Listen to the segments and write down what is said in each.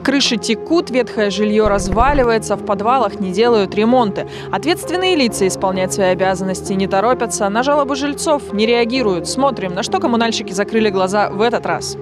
Крыши текут, ветхое жилье разваливается, в подвалах не делают ремонты. Ответственные лица исполнять свои обязанности не торопятся, на жалобы жильцов не реагируют. Смотрим, на что коммунальщики закрыли глаза в этот раз.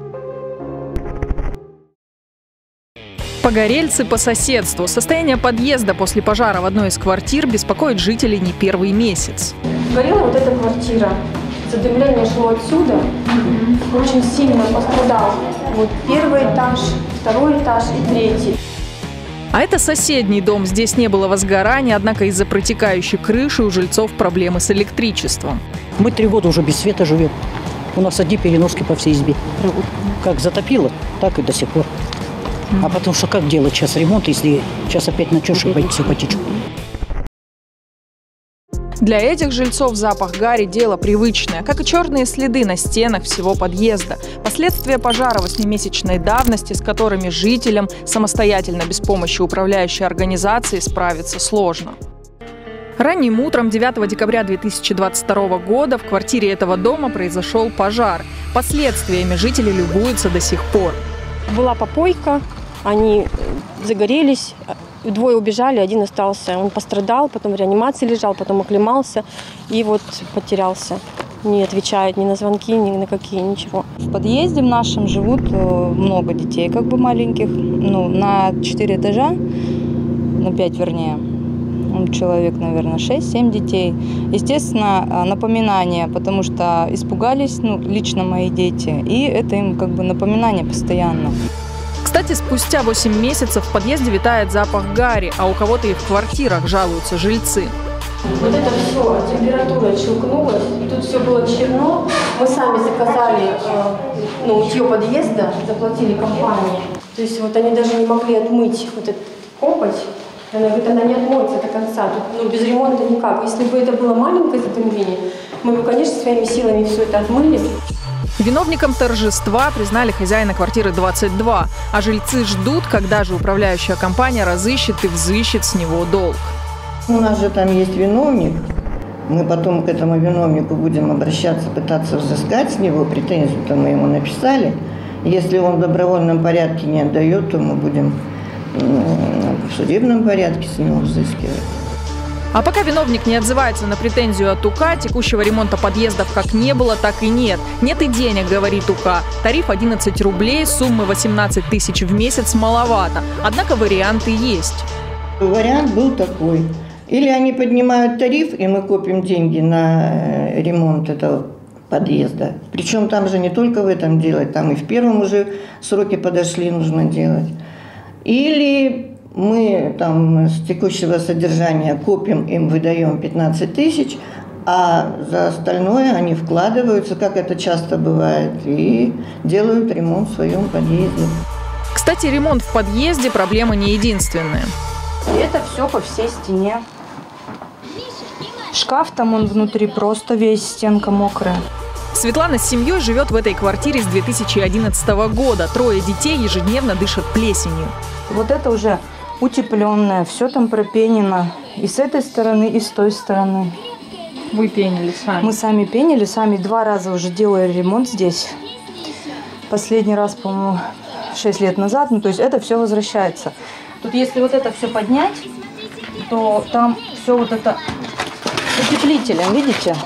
Погорельцы по соседству. Состояние подъезда после пожара в одной из квартир беспокоит жителей не первый месяц. Горела вот эта квартира. Задымление шло отсюда. Очень сильно пострадал. Вот первый этаж, второй этаж и третий. А это соседний дом. Здесь не было возгорания, однако из-за протекающей крыши у жильцов проблемы с электричеством. Мы 3 года уже без света живем. У нас одни переноски по всей избе. Как затопило, так и до сих пор. А потому что как делать сейчас ремонт, если сейчас опять начнешь, и все потечет? Для этих жильцов запах гари – дело привычное, как и черные следы на стенах всего подъезда. Последствия пожара 8-месячной давности, с которыми жителям самостоятельно, без помощи управляющей организации, справиться сложно. Ранним утром 9 декабря 2022 года в квартире этого дома произошел пожар. Последствиями жители любуются до сих пор. Была попойка, они загорелись. 2 убежали, 1 остался. Он пострадал, потом в реанимации лежал, потом оклемался и вот потерялся. Не отвечает ни на звонки, ни на какие, ничего. В подъезде в нашем живут много детей, как бы маленьких. Ну, на 4 этажа, на 5 вернее. Человек, наверное, 6-7 детей. Естественно, напоминание, потому что испугались, лично мои дети. И это им как бы напоминание постоянно. Кстати, спустя 8 месяцев в подъезде витает запах гари, а у кого-то и в квартирах жалуются жильцы. Вот это все, температура щелкнулась, тут все было черно. Мы сами заказали мытье подъезда, заплатили компании. То есть вот они даже не могли отмыть вот эту копоть. Она говорит, она не отмоется до конца, тут без ремонта никак. Если бы это было маленькое затемнение, мы бы, конечно, своими силами все это отмыли. Виновником торжества признали хозяина квартиры 22, а жильцы ждут, когда же управляющая компания разыщет и взыщет с него долг. У нас же там есть виновник. Мы потом к этому виновнику будем обращаться, пытаться взыскать с него. Претензию-то мы ему написали. Если он в добровольном порядке не отдает, то мы будем в судебном порядке с него взыскивать. А пока виновник не отзывается на претензию от УК, текущего ремонта подъездов как не было, так и нет. Нет и денег, говорит УК. Тариф 11 рублей, суммы 18 тысяч в месяц маловато. Однако варианты есть. Вариант был такой. Или они поднимают тариф, и мы копим деньги на ремонт этого подъезда. Причем там же не только в этом делать, там и в первом уже сроки подошли, нужно делать. Или мы там с текущего содержания копим, им выдаем 15 тысяч, а за остальное они вкладываются, как это часто бывает, и делают ремонт в своем подъезде. Кстати, ремонт в подъезде – проблема не единственная. Это все по всей стене. Шкаф там он внутри просто весь, стенка мокрая. Светлана с семьей живет в этой квартире с 2011 года. 3 детей ежедневно дышат плесенью. Вот это уже утепленное, все там пропенено. И с этой стороны, и с той стороны. Вы пенили сами? Мы сами пенили, сами 2 раза уже делали ремонт здесь. Последний раз, по-моему, 6 лет назад. То есть это все возвращается. Тут если вот это все поднять, то там все вот это утеплителем, видите?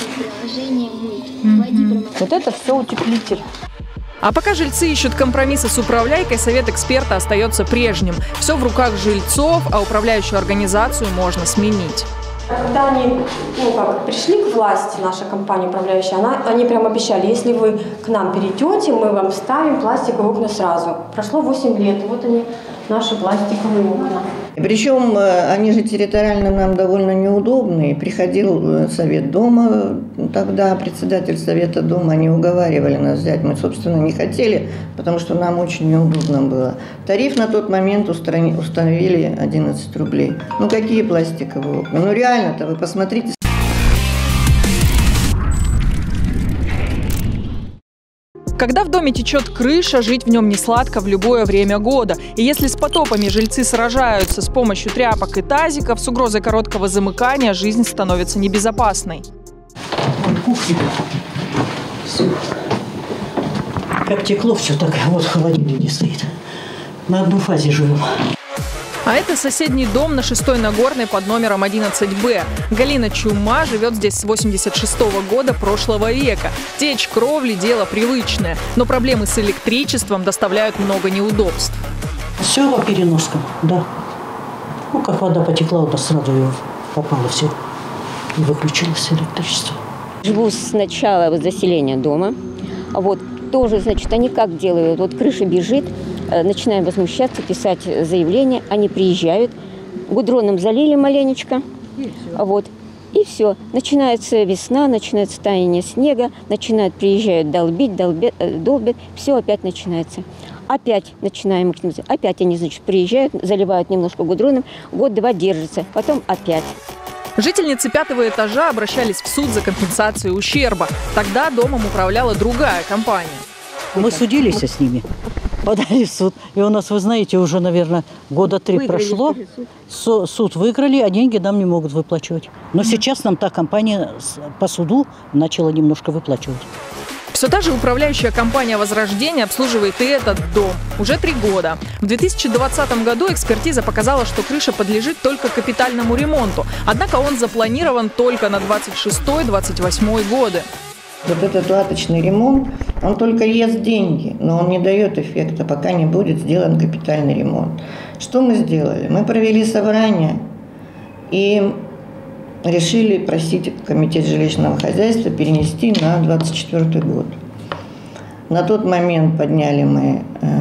Вот это все утеплитель. А пока жильцы ищут компромиссы с управляйкой, совет эксперта остается прежним. Все в руках жильцов, а управляющую организацию можно сменить. Когда они пришли к власти, наша компания управляющая, они прям обещали, если вы к нам перейдете, мы вам ставим пластиковые окна сразу. Прошло 8 лет, вот они, наши пластиковые окна. Причем они же территориально нам довольно неудобные. Приходил совет дома, тогда председатель совета дома, они уговаривали нас взять. Мы, собственно, не хотели, потому что нам очень неудобно было. Тариф на тот момент установили 11 рублей. Какие пластиковые окна? Реально-то, вы посмотрите. Когда в доме течет крыша, жить в нем не сладко в любое время года. И если с потопами жильцы сражаются с помощью тряпок и тазиков, с угрозой короткого замыкания жизнь становится небезопасной. Кухня. Все. Как текло все, так вот в холодильнике стоит. На одной фазе живем. А это соседний дом на 6-й Нагорной под номером 11Б. Галина Чума живет здесь с 86-го года прошлого века. Течь кровли – дело привычное. Но проблемы с электричеством доставляют много неудобств. Все по переноскам, да. Ну, как вода потекла, у нас сразу ее попало все. И выключилось электричество. Живу с начала заселения дома. Вот тоже, значит, они как делают? Вот крыша бежит, начинаем возмущаться, писать заявление. Они приезжают, гудроном залили маленечко, вот, и все. Начинается весна, начинается таяние снега, приезжают долбить, долбят, все опять начинается. Опять начинаем, опять они, значит, приезжают, заливают немножко гудроном, год-два держится, потом опять. Жительницы 5-го этажа обращались в суд за компенсацию ущерба. Тогда домом управляла другая компания. Мы судились с ними, подали в суд. И у нас, вы знаете, уже, наверное, года 3 прошло. Суд выиграли, а деньги нам не могут выплачивать. Но сейчас нам та компания по суду начала немножко выплачивать. Все та же управляющая компания «Возрождение» обслуживает и этот дом уже 3 года. В 2020 году экспертиза показала, что крыша подлежит только капитальному ремонту. Однако он запланирован только на 26-28 годы. Вот этот латочный ремонт, он только ест деньги, но он не дает эффекта, пока не будет сделан капитальный ремонт. Что мы сделали? Мы провели собрание и решили просить Комитет жилищного хозяйства перенести на 2024 год. На тот момент подняли мы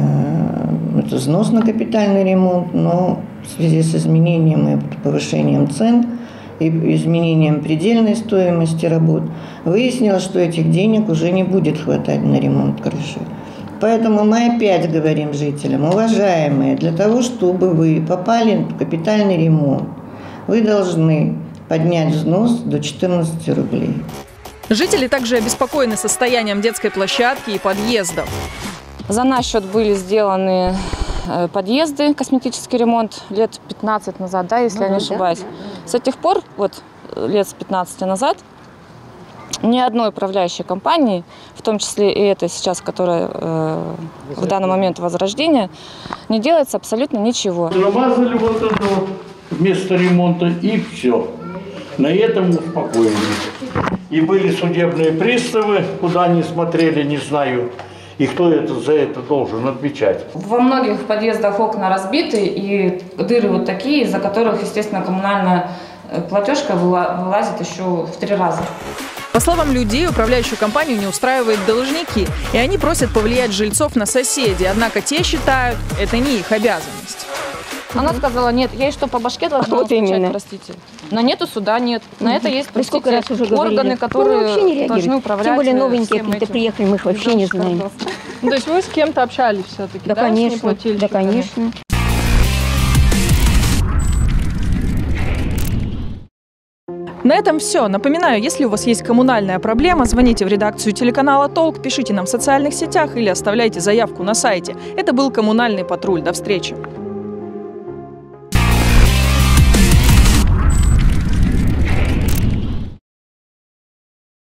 взнос на капитальный ремонт, но в связи с изменением и повышением цен и изменением предельной стоимости работ выяснилось, что этих денег уже не будет хватать на ремонт крыши. Поэтому мы опять говорим жителям: уважаемые, для того, чтобы вы попали в капитальный ремонт, вы должны поднять взнос до 14 рублей. Жители также обеспокоены состоянием детской площадки и подъездов. За наш счет были сделаны подъезды, косметический ремонт лет 15 назад, да, если я не ошибаюсь. С тех пор, вот лет с 15 назад, ни одной управляющей компании, в том числе и этой сейчас, которая в данный момент «Возрождение», не делается абсолютно ничего. Намазали вот это вот вместо ремонта и все. На этом успокоились. И были судебные приставы, куда они смотрели, не знаю. И кто за это должен отвечать? Во многих подъездах окна разбиты и дыры вот такие, из-за которых, естественно, коммунальная платежка вылазит еще в 3 раза. По словам людей, управляющую компанию не устраивают должники, и они просят повлиять жильцов на соседей, однако те считают, это не их обязанность. Она сказала: нет, ей что, по башке должна вот именно. Простите. На нету суда нет. На это есть, простите, сколько раз уже органы, говорили. которые должны управлять. Тем более новенькие какие-то приехали, мы их вообще не знаем. Ну, то есть вы с кем-то общались все-таки, да? Конечно, да, конечно. На этом все. Напоминаю, если у вас есть коммунальная проблема, звоните в редакцию телеканала «Толк», пишите нам в социальных сетях или оставляйте заявку на сайте. Это был «Коммунальный патруль». До встречи.